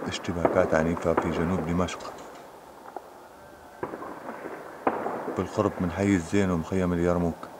اشتباكات عنيفة في جنوب دمشق بالقرب من حي الزين ومخيم اليرموك.